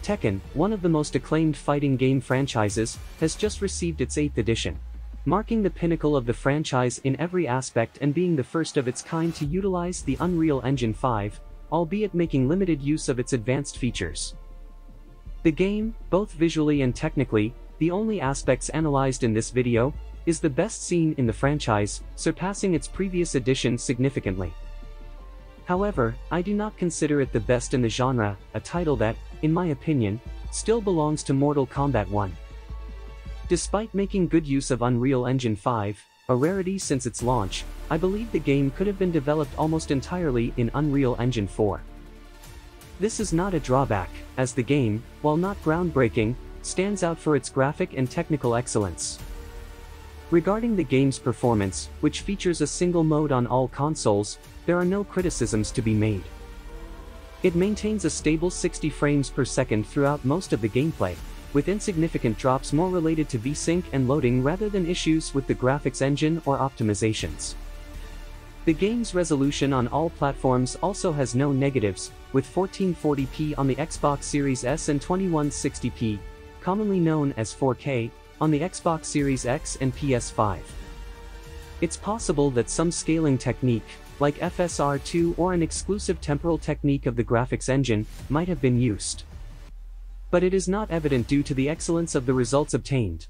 Tekken, one of the most acclaimed fighting game franchises, has just received its 8th edition, marking the pinnacle of the franchise in every aspect and being the first of its kind to utilize the Unreal Engine 5, albeit making limited use of its advanced features. The game, both visually and technically, the only aspects analyzed in this video, is the best seen in the franchise, surpassing its previous edition significantly. However, I do not consider it the best in the genre, a title that, in my opinion, still belongs to Mortal Kombat 1. Despite making good use of Unreal Engine 5, a rarity since its launch, I believe the game could have been developed almost entirely in Unreal Engine 4. This is not a drawback, as the game, while not groundbreaking, stands out for its graphic and technical excellence. Regarding the game's performance, which features a single mode on all consoles, there are no criticisms to be made. It maintains a stable 60 frames per second throughout most of the gameplay, with insignificant drops more related to VSync and loading rather than issues with the graphics engine or optimizations. The game's resolution on all platforms also has no negatives, with 1440p on the Xbox Series S and 2160p, commonly known as 4K, on the Xbox Series X and PS5. It's possible that some scaling technique, like FSR2 or an exclusive temporal technique of the graphics engine, might have been used. But it is not evident due to the excellence of the results obtained.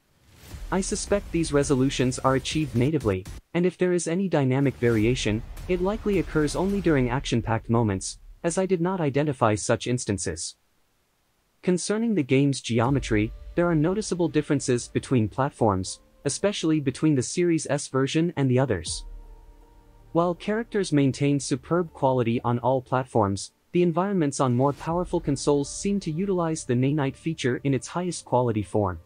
I suspect these resolutions are achieved natively, and if there is any dynamic variation, it likely occurs only during action-packed moments, as I did not identify such instances. Concerning the game's geometry, there are noticeable differences between platforms, especially between the Series S version and the others. While characters maintain superb quality on all platforms, the environments on more powerful consoles seem to utilize the nanite feature in its highest quality form.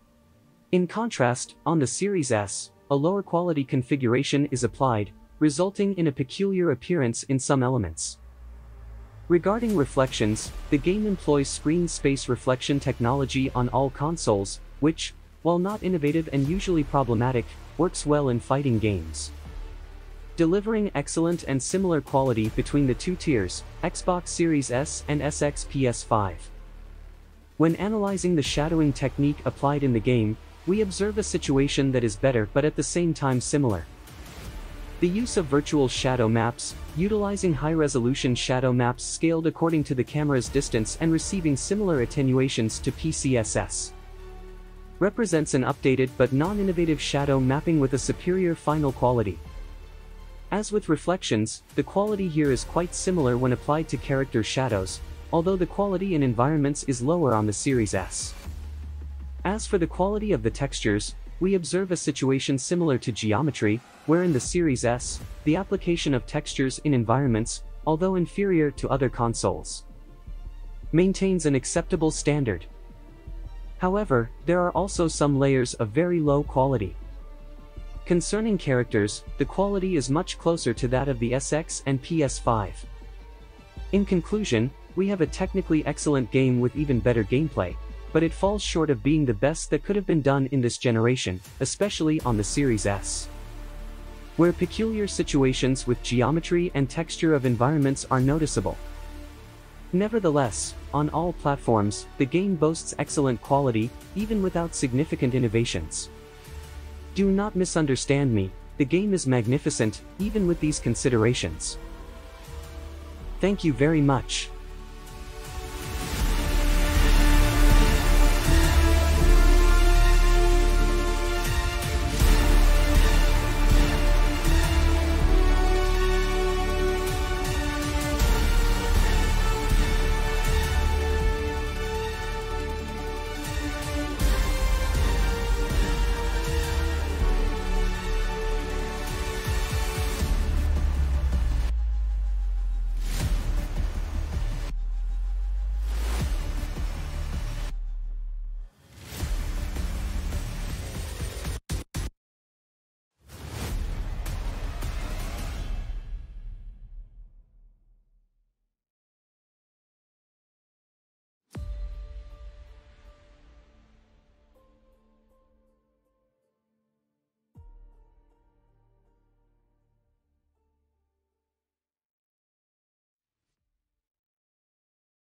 In contrast, on the Series S, a lower quality configuration is applied, resulting in a peculiar appearance in some elements. Regarding reflections, the game employs screen space reflection technology on all consoles, which, while not innovative and usually problematic, works well in fighting games. Delivering excellent and similar quality between the two tiers, Xbox Series S and SX PS5. When analyzing the shadowing technique applied in the game, we observe a situation that is better but at the same time similar. The use of virtual shadow maps, utilizing high-resolution shadow maps scaled according to the camera's distance and receiving similar attenuations to PCSS, represents an updated but non-innovative shadow mapping with a superior final quality. As with reflections, the quality here is quite similar when applied to character shadows, although the quality in environments is lower on the Series S. As for the quality of the textures, we observe a situation similar to geometry, where in the Series S, the application of textures in environments, although inferior to other consoles, maintains an acceptable standard. However, there are also some layers of very low quality. Concerning characters, the quality is much closer to that of the SX and PS5. In conclusion, we have a technically excellent game with even better gameplay, but it falls short of being the best that could have been done in this generation, especially on the Series S, where peculiar situations with geometry and texture of environments are noticeable. Nevertheless, on all platforms, the game boasts excellent quality, even without significant innovations. Do not misunderstand me, the game is magnificent, even with these considerations. Thank you very much.